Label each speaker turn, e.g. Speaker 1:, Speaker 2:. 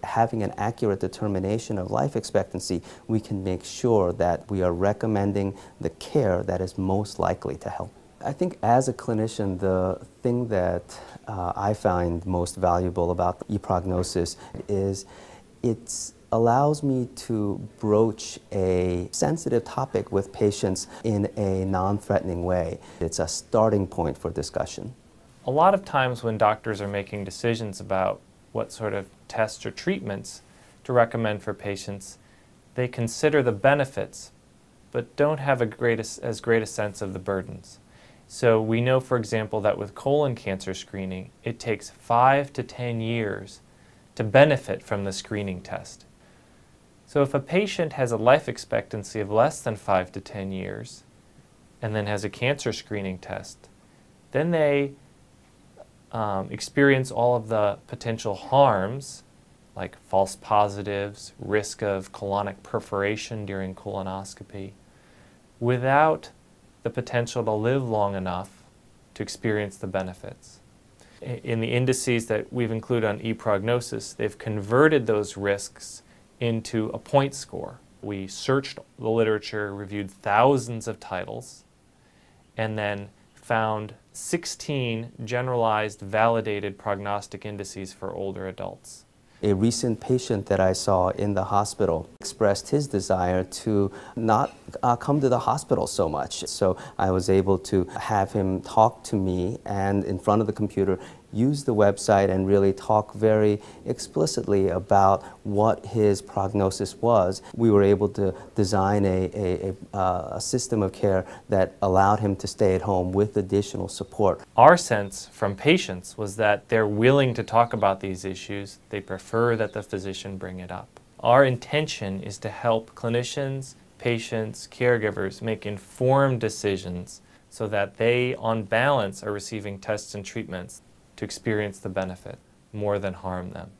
Speaker 1: having an accurate determination of life expectancy, we can make sure that we are recommending the care that is most likely to help. I think as a clinician, the thing that I find most valuable about ePrognosis is it allows me to broach a sensitive topic with patients in a non-threatening way. It's a starting point for discussion.
Speaker 2: A lot of times when doctors are making decisions about what sort of tests or treatments to recommend for patients, they consider the benefits, but don't have as great a sense of the burdens. So we know, for example, that with colon cancer screening, it takes 5 to 10 years to benefit from the screening test. So if a patient has a life expectancy of less than 5 to 10 years and then has a cancer screening test, then they experience all of the potential harms like false positives, risk of colonic perforation during colonoscopy, without the potential to live long enough to experience the benefits. In the indices that we've included on ePrognosis, they've converted those risks into a point score. We searched the literature, reviewed thousands of titles, and then found 16 generalized validated prognostic indices for older adults.
Speaker 1: A recent patient that I saw in the hospital expressed his desire to not come to the hospital so much. So I was able to have him talk to me and in front of the computer use the website and really talk very explicitly about what his prognosis was. We were able to design a system of care that allowed him to stay at home with additional support.
Speaker 2: Our sense from patients was that they're willing to talk about these issues. They prefer that the physician bring it up. Our intention is to help clinicians, patients, caregivers make informed decisions so that they, on balance, are receiving tests and treatments to experience the benefit more than harm them.